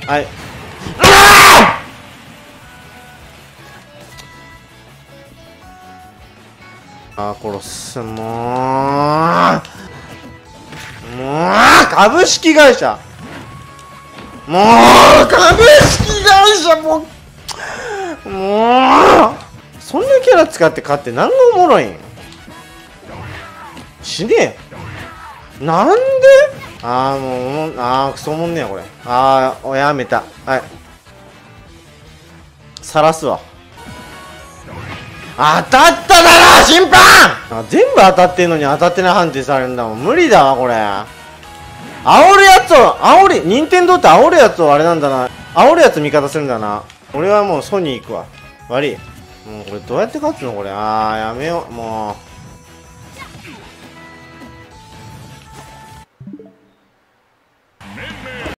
はい。殺す。もう株式会社、もう株式会社、もうそんなキャラ使って勝って何がおもろいん。死ねえ。なんで。もうクソおもんねえやこれ。やめた。はい、さらすわ。当たっただろ審判。全部当たってんのに当たってない判定されるんだもん。無理だわこれ。煽るやつを任天堂って煽るやつをあれなんだな。煽るやつ味方するんだな。俺はもうソニー行くわ。悪い。もうこれどうやって勝つのこれ。やめようもう。